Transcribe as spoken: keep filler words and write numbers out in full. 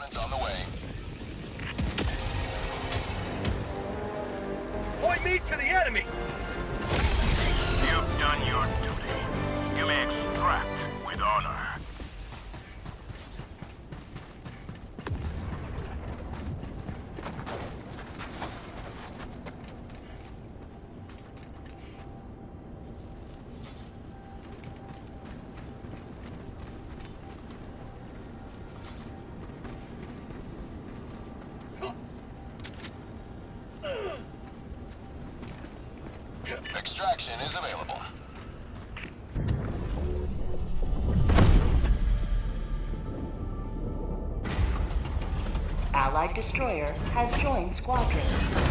Reinforcements on the way. Point me to the enemy! You've done your duty. You may extract with honor. Extraction is available. Allied destroyer has joined squadron.